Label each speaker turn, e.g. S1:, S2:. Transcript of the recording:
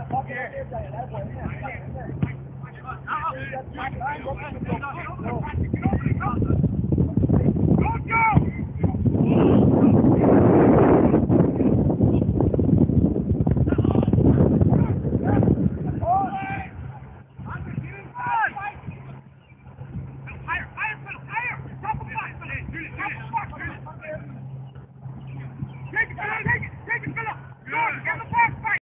S1: Hãy subscribe cho kênh Ghiền Mì Gõ để không bỏ lỡ những video hấp dẫn.